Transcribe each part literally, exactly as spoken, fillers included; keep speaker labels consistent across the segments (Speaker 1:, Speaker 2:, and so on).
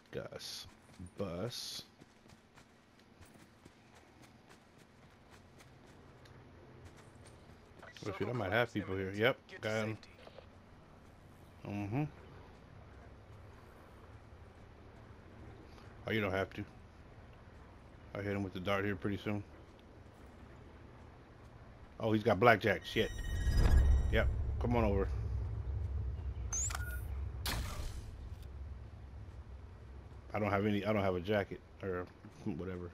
Speaker 1: Gus. Bus. Oh shoot, I might have people here. Yep, got him. Mm-hmm. Oh, you don't have to. I'll hit him with the dart here pretty soon. Oh, he's got blackjack. Shit. Yep. Come on over. I don't have any. I don't have a jacket or whatever.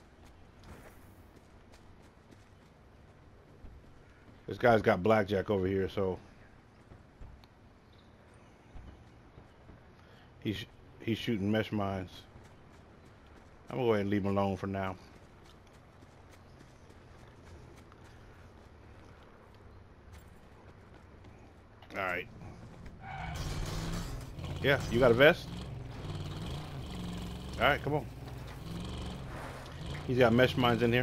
Speaker 1: This guy's got blackjack over here, so he's he's shooting mesh mines. I'm gonna go ahead and leave him alone for now. All right. Yeah, you got a vest? All right, come on. He's got mesh mines in here.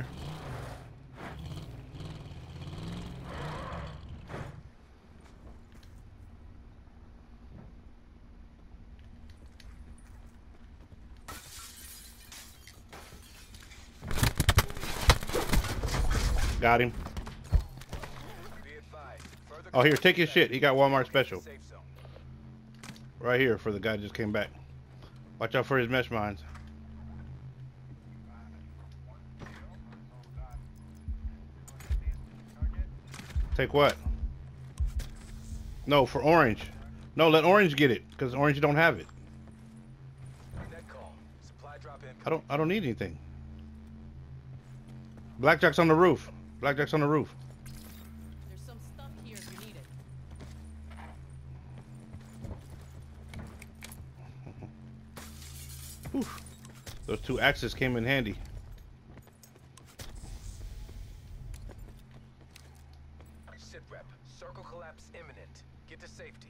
Speaker 1: Got him. Oh, here, take his shit. He got Walmart special. Right here for the guy that just came back. Watch out for his mesh mines. Take what? No, for orange. No, let orange get it, because orange don't have it. I don't I don't need anything. Blackjack's on the roof. Blackjack's on the roof.
Speaker 2: There's some stuff here if you need it.
Speaker 1: Whew. Those two axes came in handy.
Speaker 3: Sit rep. Circle collapse imminent. Get to safety.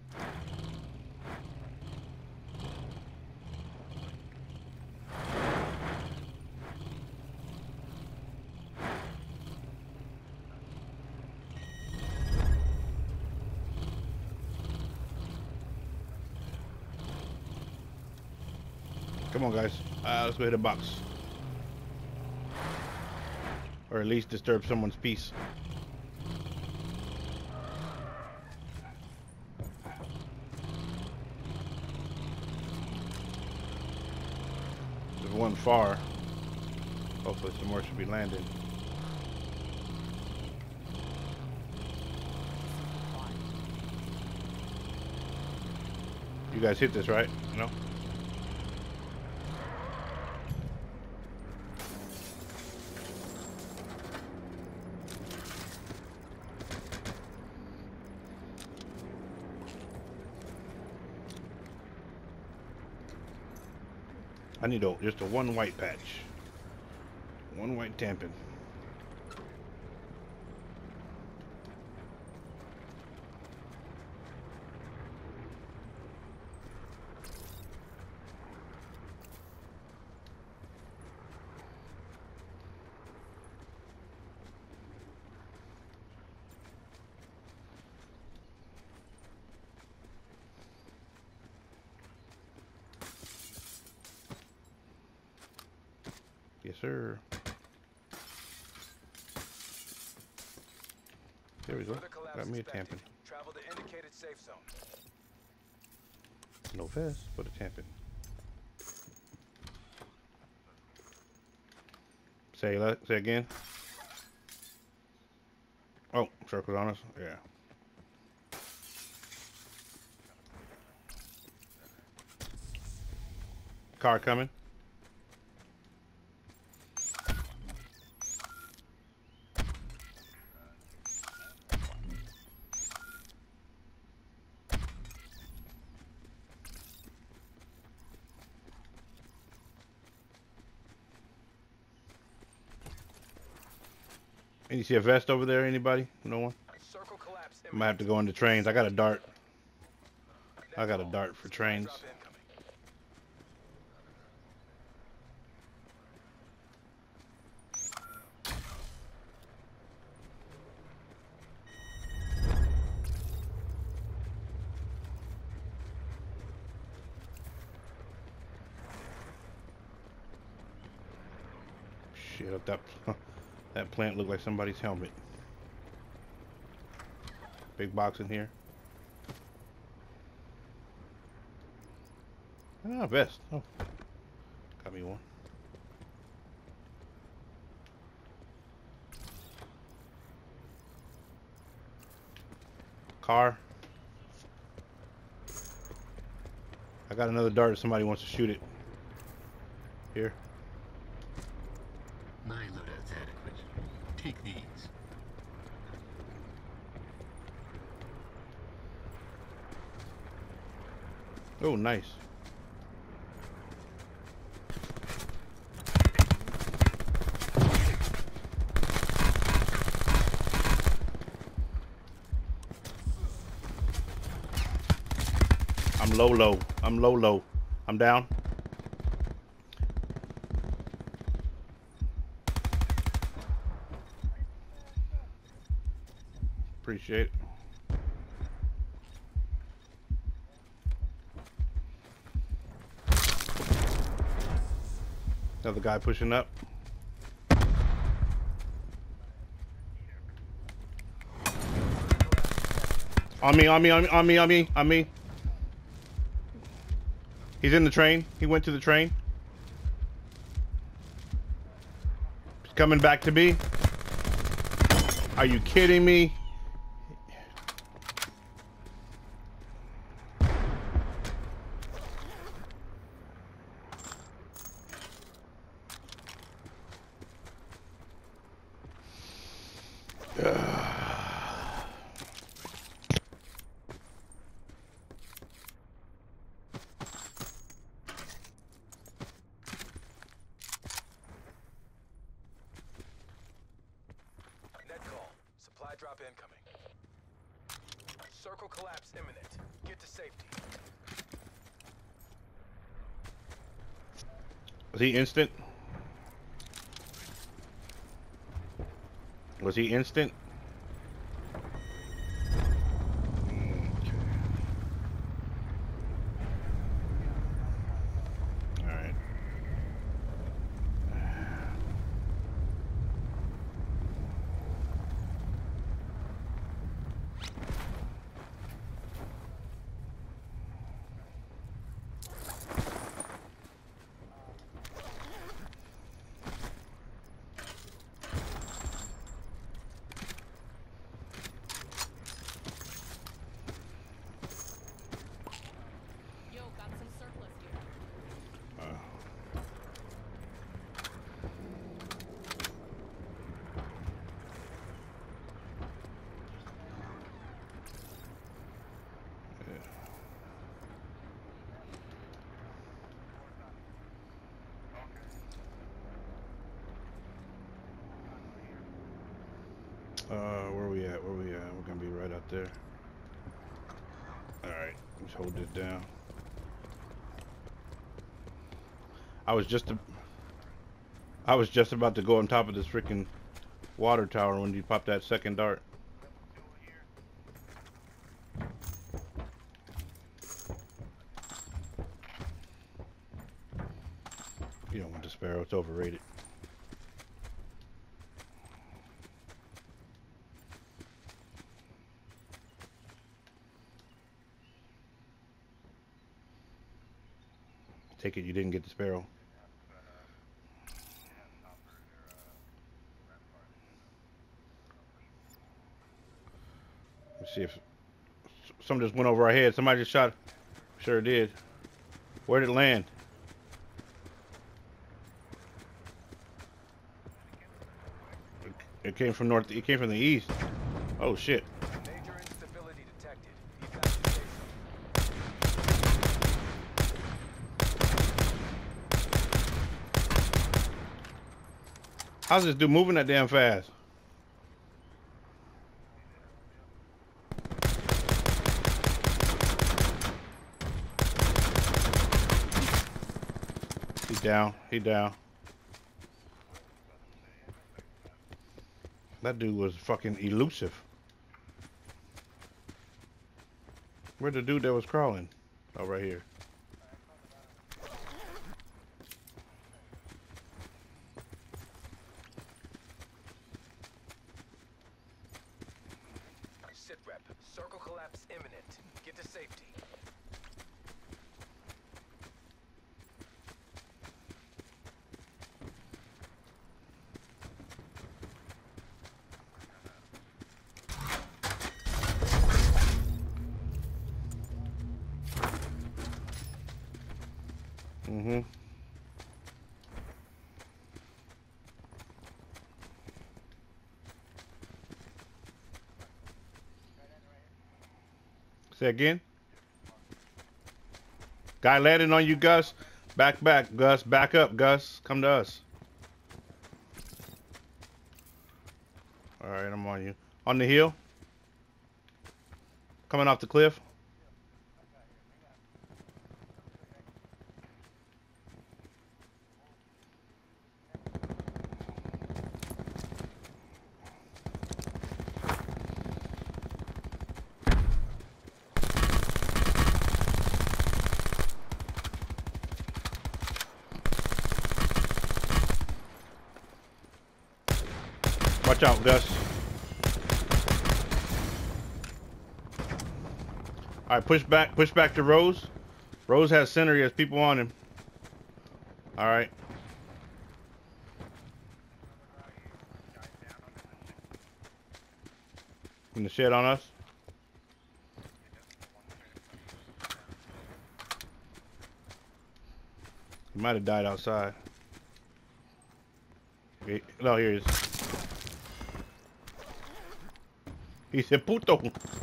Speaker 1: Come on, guys. Uh, let's go hit a box. Or at least disturb someone's peace. There's one far. Hopefully some more should be landing. You guys hit this, right? No? I need a, just a one white patch. One white tampon. Yes, sir. There we go. Got me a tampon.
Speaker 3: Travel to indicated safe zone.
Speaker 1: No vest, but a tampon. Say that. Say again. Oh, circles on us. Yeah. Car coming. And you see a vest over there? Anybody? No one?
Speaker 3: Circle collapse
Speaker 1: I might have to go into trains. I got a dart. I got a dart for trains. shit, that that plant looked like somebody's helmet. Big box in here. Ah, vest. Oh, got me one. Car. I got another dart if somebody wants to shoot it. Here.
Speaker 4: My loadout's adequate. Take these.
Speaker 1: Oh, nice. I'm low, low. I'm low, low. I'm down. Appreciate it. Another guy pushing up. On me, on me, on me, on me, on me, on me. He's in the train. He went to the train. He's coming back to me. Are you kidding me?
Speaker 3: Drop incoming. Circle collapse imminent. Get to safety.
Speaker 1: Was he instant? Was he instant? Alright. Uh, where we at? Where we at? We're gonna be right out there. Alright, let's hold this down. I was just a, I was just about to go on top of this freaking water tower when you popped that second dart. You don't want the Sparrow, it's overrated. Take it you didn't get the Sparrow. Let's see if something just went over our head. Somebody just shot. Sure did. Where did it land? It came from north. It came from the east. Oh shit.
Speaker 3: Major instability detected. Evacuation.
Speaker 1: How's this dude moving that damn fast? He's down. He down. That dude was fucking elusive. Where'd the dude that was crawling? Oh, right here.
Speaker 3: Circle collapse imminent. Get to safety.
Speaker 1: Mm-hmm. Say again. Guy landing on you, Gus. Back, back, Gus. Back up, Gus. Come to us. All right, I'm on you. On the hill. Coming off the cliff. Watch out, Gus. All right, push back, push back to Rose. Rose has center. He has people on him. All right. In the shed on us. He might have died outside. Okay. No, here he is. He said, puto.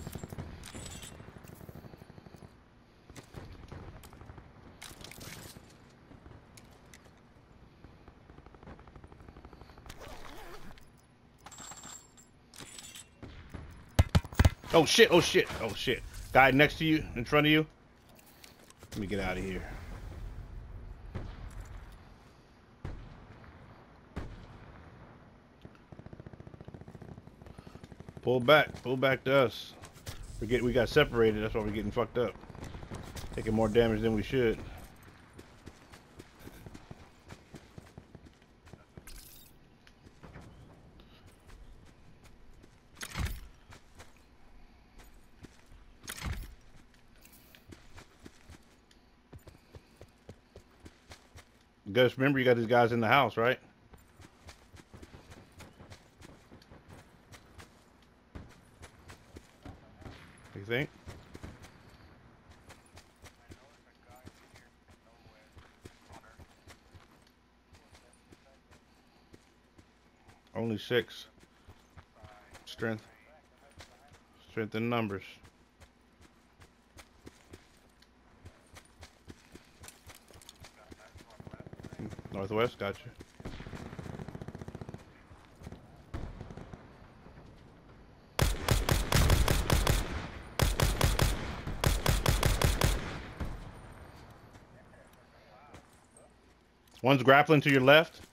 Speaker 1: Oh shit, oh shit, oh shit. Guy next to you, in front of you. Let me get out of here. Pull back, pull back to us. We get, we got separated, that's why we're getting fucked up. Taking more damage than we should. Gus, remember you got these guys in the house, right? You think? Only six. Strength. Strength in numbers. Northwest, gotcha. One's grappling to your left.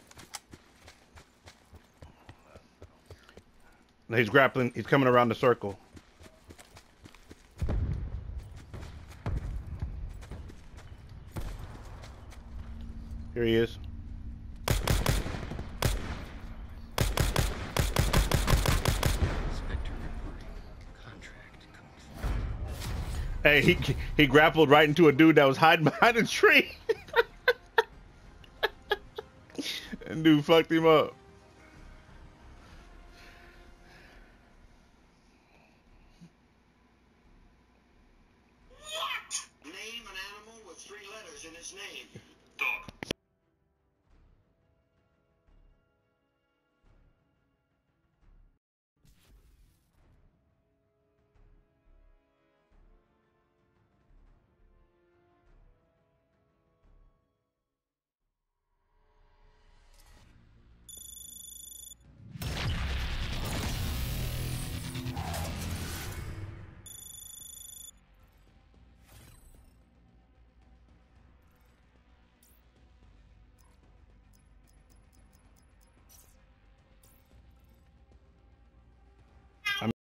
Speaker 1: He's grappling, he's coming around the circle. Here he is. Hey, he he grappled right into a dude that was hiding behind a tree. And dude fucked him up.
Speaker 5: What? Name an animal with three letters in its name.